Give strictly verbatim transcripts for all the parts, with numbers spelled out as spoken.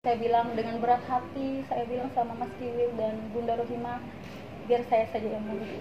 Saya bilang dengan berat hati, saya bilang sama Mas Kiwil dan Bunda Rohimah, biar saya saja yang mundur.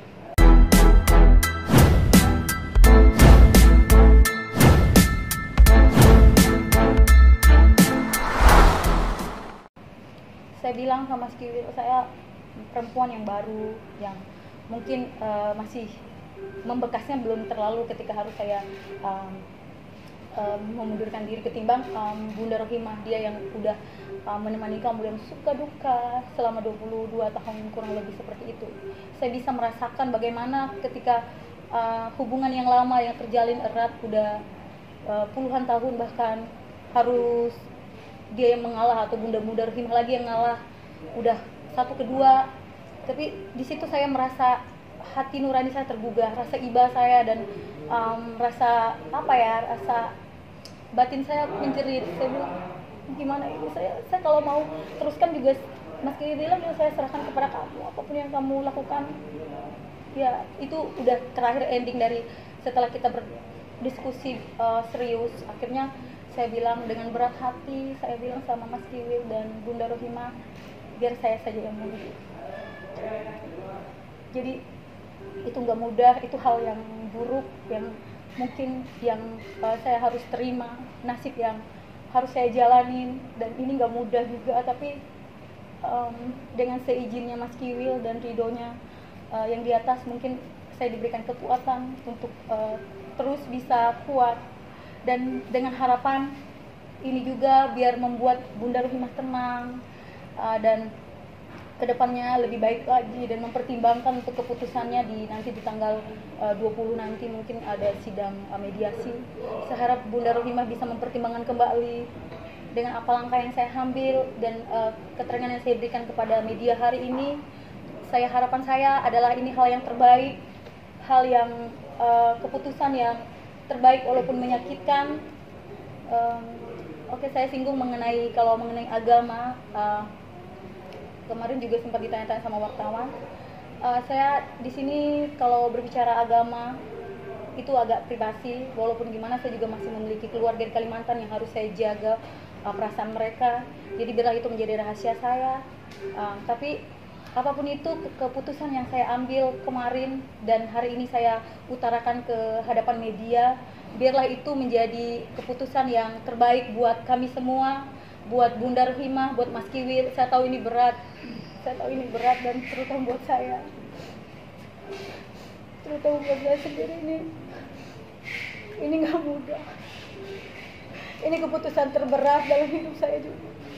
Saya bilang sama Mas Kiwil, saya perempuan yang baru, yang mungkin uh, masih membekasnya belum terlalu ketika harus saya um, um, memundurkan diri ketimbang um, Bunda Rohimah, dia yang udah um, menemani kamu dan suka duka selama dua puluh dua tahun kurang lebih seperti itu. Saya bisa merasakan bagaimana ketika uh, hubungan yang lama yang terjalin erat udah uh, puluhan tahun bahkan harus dia yang mengalah atau Bunda Bunda Rohimah lagi yang ngalah, udah satu kedua. Tapi di situ saya merasa hati nurani saya tergugah, rasa iba saya dan um, rasa apa ya, rasa batin saya menjerit. Saya bilang gimana ini, saya saya kalau mau teruskan juga Mas Kiwil bilang ya saya serahkan kepada kamu, apapun yang kamu lakukan. Ya itu udah terakhir ending dari setelah kita berdiskusi uh, serius. Akhirnya saya bilang dengan berat hati, saya bilang sama Mas Kiwil dan Bunda Rohimah, biar saya saja yang mundur. Jadi itu nggak mudah, itu hal yang buruk yang mungkin yang uh, saya harus terima, nasib yang harus saya jalanin, dan ini nggak mudah juga. Tapi um, dengan seizinnya Mas Kiwil dan ridhonya uh, yang di atas, mungkin saya diberikan kekuatan untuk uh, terus bisa kuat. Dan dengan harapan ini juga biar membuat Bunda Rohimah tenang uh, dan kedepannya lebih baik lagi, dan mempertimbangkan untuk keputusannya di nanti di tanggal uh, dua puluh nanti mungkin ada sidang uh, mediasi. Saya harap Bunda Rohimah bisa mempertimbangkan kembali dengan apa langkah yang saya ambil dan uh, keterangan yang saya berikan kepada media hari ini. Saya harapan saya adalah ini hal yang terbaik, hal yang uh, keputusan yang terbaik walaupun menyakitkan. Um, Oke, okay, saya singgung mengenai kalau mengenai agama. Uh, kemarin juga sempat ditanya-tanya sama wartawan. Uh, saya di sini kalau berbicara agama itu agak privasi. Walaupun gimana saya juga masih memiliki keluarga di Kalimantan yang harus saya jaga uh, perasaan mereka. Jadi biarlah itu menjadi rahasia saya. Uh, tapi apapun itu keputusan yang saya ambil kemarin dan hari ini saya utarakan ke hadapan media, biarlah itu menjadi keputusan yang terbaik buat kami semua, buat Bunda Rohimah, buat Mas Kiwil. Saya tahu ini berat, saya tahu ini berat dan terutama buat saya, terutama buat saya sendiri ini, ini nggak mudah. Ini keputusan terberat dalam hidup saya juga.